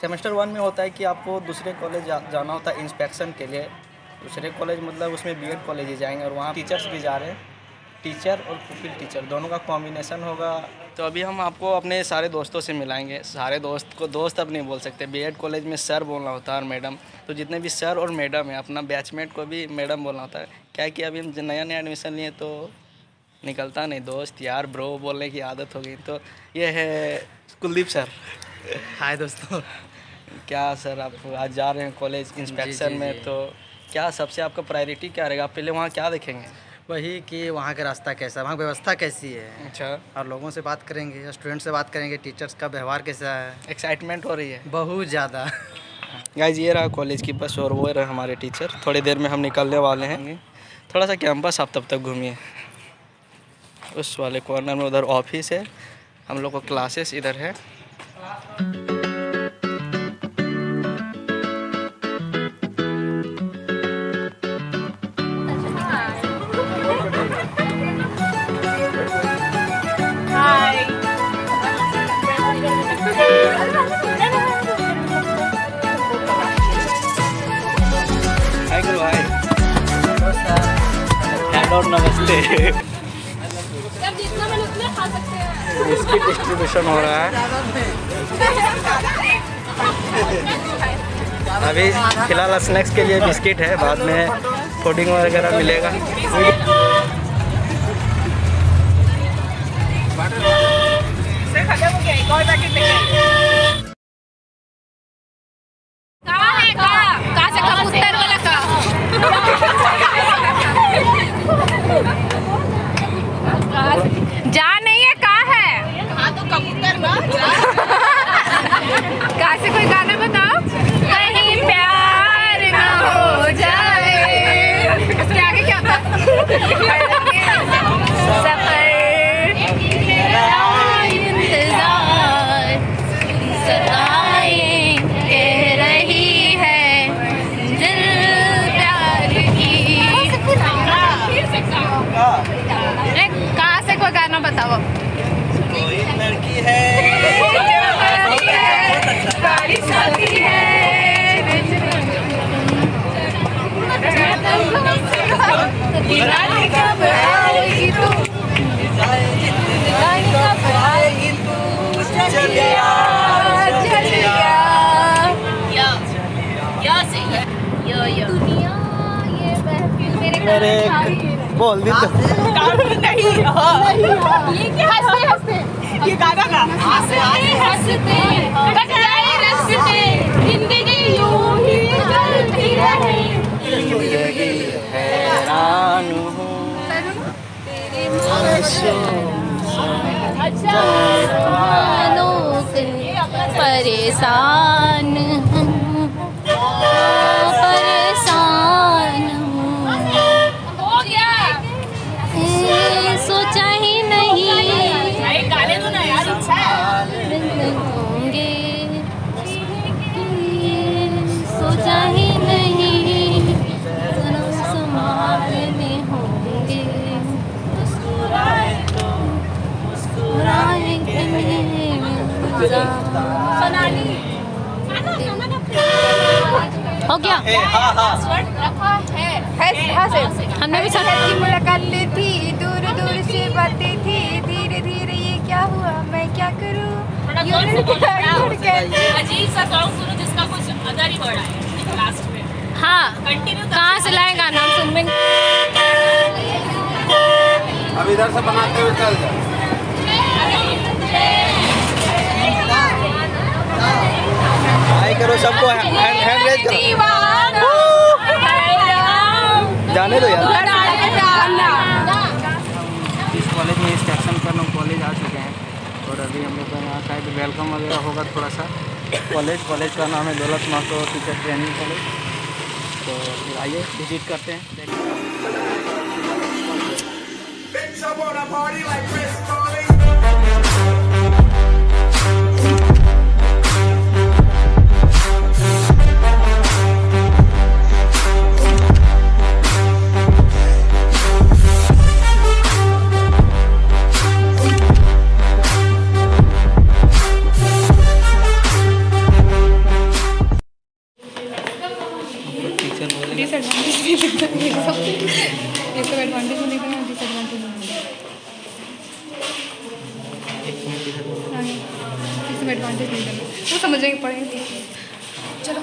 Semester 1 में होता है कि आपको दूसरे कॉलेज जाना होता है इंस्पेक्शन के लिए। दूसरे कॉलेज मतलब उसमें बीएड कॉलेज ही जाएंगे और वहाँ टीचर्स भी जा रहे हैं। टीचर और पुपिल टीचर दोनों का कॉम्बिनेशन होगा। तो अभी हम आपको अपने सारे दोस्तों से मिलाएंगे। सारे दोस्त को दोस्त अब नहीं बोल सकते, बीएड कॉलेज में सर बोलना होता है और मैडम। तो जितने भी सर और मैडम हैं, अपना बैचमेट को भी मैडम बोलना होता है। क्या है कि अभी हम नया एडमिशन लिए तो निकलता नहीं दोस्त यार ब्रो बोलने की आदत हो गई। तो ये है कुलदीप सर। हाय दोस्तों। क्या सर आप आज जा रहे हैं कॉलेज इंस्पेक्शन में, तो क्या सबसे आपका प्रायोरिटी क्या रहेगा? आप पहले वहाँ क्या देखेंगे? वही कि वहाँ का रास्ता कैसा है, वहाँ की व्यवस्था कैसी है। अच्छा। और लोगों से बात करेंगे, स्टूडेंट से बात करेंगे, टीचर्स का व्यवहार कैसा है। एक्साइटमेंट हो रही है बहुत ज़्यादा। गाइज ये रहा कॉलेज की बस और वो रहा हमारे टीचर। थोड़ी देर में हम निकलने वाले हैं। थोड़ा सा कैंपस आप तब तक घूमिए। उस वाले कॉर्नर में उधर ऑफिस है, हम लोग को क्लासेस इधर है। हाय गुरु हाय। और नमस्ते। बिस्किट डिस्ट्रीब्यूशन हो रहा है अभी फिलहाल। स्नैक्स के लिए बिस्किट है, बाद में कोडिंग वगैरह मिलेगा। जा नहीं है, कहाँ है? हाँ तो कबूतर ना। कहाँ से कोई गाना बताओ। कहीं प्यार ना हो जाए। इसके आगे क्या था? सफर इंतजार सताएं कह रही है दिल प्यार की। कहाँ से कोई गाना बताओ। कोई लड़की है बारिश आती है। दिवाली कब आएगी तू, दिवाली कब आएगी तू, चलिया चलिया यो दुनिया ये महफिल मेरे बोल दी तो नहीं। ये क्या हंसते हंसते ये गाना ना हंसते हंसते कट जाए रास्ते जिंदगी यूं ही चलती रहे। हैरान हूँ जमानों से परेशान हूँ, परेशान हूँ। सोचा ही नहीं होंगे, सोचा ही नहीं संभालने होंगे। हो गया। हमने भी मुलाकात थी, दूर दूर से बातें थी, धीरे धीरे ये क्या हुआ, मैं क्या करूं। अजीब सा सॉन्ग सुनो जिसका कुछ अदर ही वर्ड आए लास्ट में। हाँ कहाँ से लाएगा नाम सुन में। अब इधर से बनाते हुए चल जाओ। हाय करो सबको, हैंड रेज करो। जाने दो यार। इस कॉलेज में इंस्पेक्शन करना कॉलेज आ चुके हैं और अभी हम लोग का यहाँ शायद वेलकम वगैरह होगा थोड़ा सा। कॉलेज का नाम है दौलत महतो टीचर ट्रेनिंग कॉलेज। तो फिर आइए विजिट करते हैं। इसमें एडवांटेज नहीं करना, वो समझेंगे पढ़ेंगे। चलो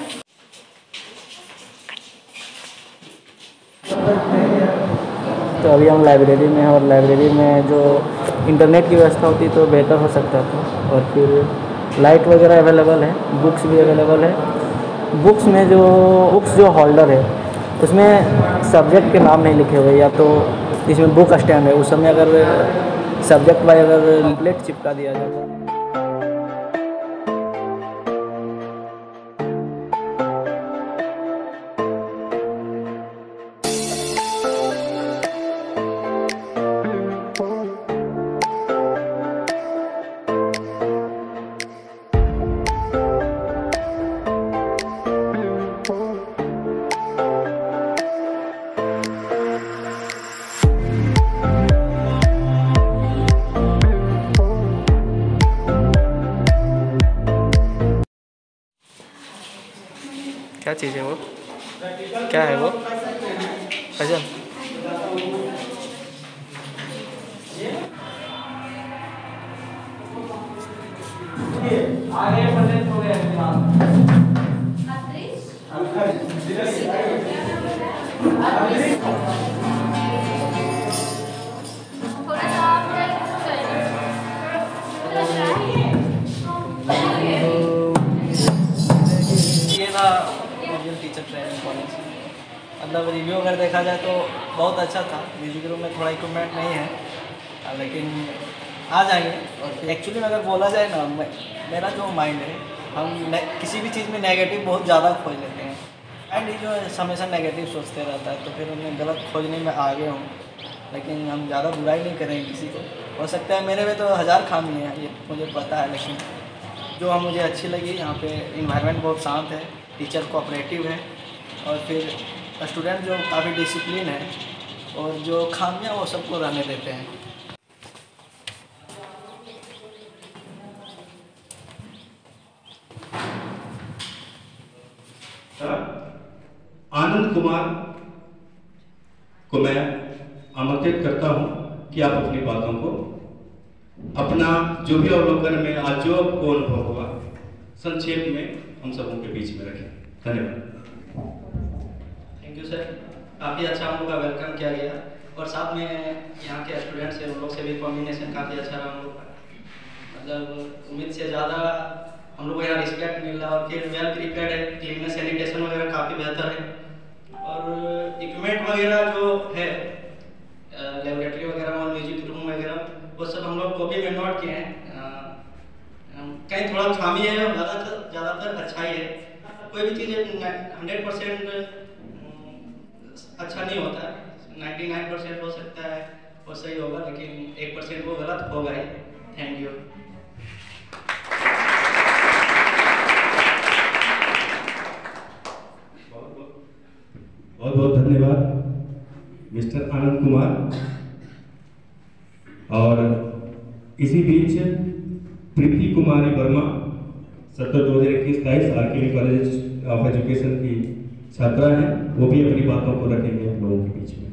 तो अभी हम लाइब्रेरी में हैं और लाइब्रेरी में जो इंटरनेट की व्यवस्था होती तो बेहतर हो सकता था। और फिर लाइट वगैरह अवेलेबल है, बुक्स भी अवेलेबल है। बुक्स जो होल्डर है उसमें सब्जेक्ट के नाम नहीं लिखे हुए, या तो इसमें बुक स्टैंड है, उस समय अगर सब्जेक्ट वाइज अगर प्लेट चिपका दिया जाता। क्या चीज़ है वो? क्या है वो? Fazal teacher training college. मतलब रिव्यू अगर देखा जाए तो बहुत अच्छा था। म्यूजिक रूम में थोड़ा इक्विपमेंट नहीं है, लेकिन आ जाएंगे। और एक्चुअली में अगर बोला जाए ना, मेरा जो माइंड है, हम किसी भी चीज़ में नेगेटिव बहुत ज़्यादा खोज लेते हैं। एंड ये जो हमेशा नेगेटिव सोचते रहता है, तो फिर उन्हें गलत खोजने में आगे हूँ। लेकिन हम ज़्यादा बुराई नहीं करेंगे किसी को। हो सकता है मेरे में तो 1000 खामी है, ये मुझे पता है, लेकिन जो मुझे अच्छी लगी, यहाँ पे इन्वायरमेंट बहुत शांत है, टीचर कोऑपरेटिव है, और फिर स्टूडेंट जो काफ़ी डिसिप्लिन है, और जो खामियां वो सबको रहने देते हैं। आनंद कुमार को मैं आमंत्रित करता हूं कि आप अपनी बातों को, अपना जो भी अवलोकन में आज जो आपको अनुभव हुआ, संक्षेप में हम सबों के बीच में रखें। धन्यवाद। थैंक यू सर, काफ़ी अच्छा हम लोग का वेलकम किया गया, और साथ में यहाँ के स्टूडेंट्स हैं, उन लोग से भी कॉम्बिनेशन काफ़ी अच्छा रहा हम लोग का। मतलब उम्मीद से ज़्यादा हम लोग को यहाँ रिस्पेक्ट मिल रहा, और फिर वेल प्रिपेयर्ड है, क्लीननेस सैनिटेशन वगैरह काफ़ी बेहतर है, और इक्विपमेंट वगैरह जो है लेबोरेटरी वगैरह और म्यूजिक रूम वगैरह, वो सब हम लोग कॉपी में नोट किए हैं। कहीं थोड़ा खामी है, ज़्यादातर अच्छा ही है। कोई भी चीज़ 100% अच्छा नहीं होता है, 99% हो सकता है वो सही होगा, लेकिन 1% वो गलत होगा ही। Thank you. बहुत बहुत धन्यवाद मिस्टर आनंद कुमार। और इसी बीच प्रीति कुमारी वर्मा, सत्र 2021-22 आरकेवी कॉलेज ऑफ एजुकेशन की छात्रा हैं, वो भी अपनी बातों को रखेंगे हम लोगों के बीच में।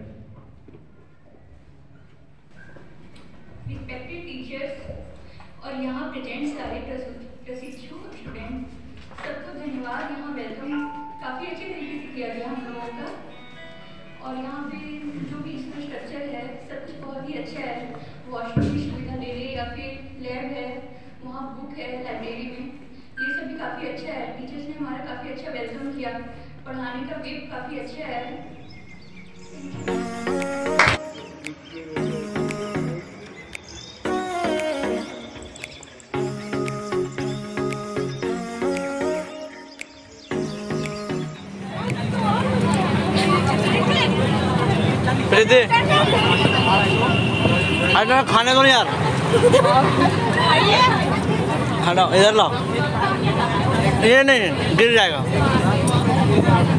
रिस्पेक्टेड टीचर्स और यहाँ प्रेजेंट सारे प्रशिक्षु स्टूडेंट, सबको धन्यवाद। यहाँ वेलकम काफ़ी अच्छे तरीके से किया गया हम लोगों का, और यहाँ पे जो भी इसका स्ट्रक्चर है सब कुछ बहुत ही अच्छा है। वॉशरूम की सुविधा ले ले, या फिर लैब है, वहाँ बुक है लाइब्रेरी में, ये सब भी काफ़ी अच्छा है। टीचर्स ने हमारा काफ़ी अच्छा वेलकम किया, पढ़ाने का वे काफ़ी अच्छा है। प्रीति, अरे खाने दो यार, हटाओ, इधर लाओ, ये नहीं गिर जाएगा।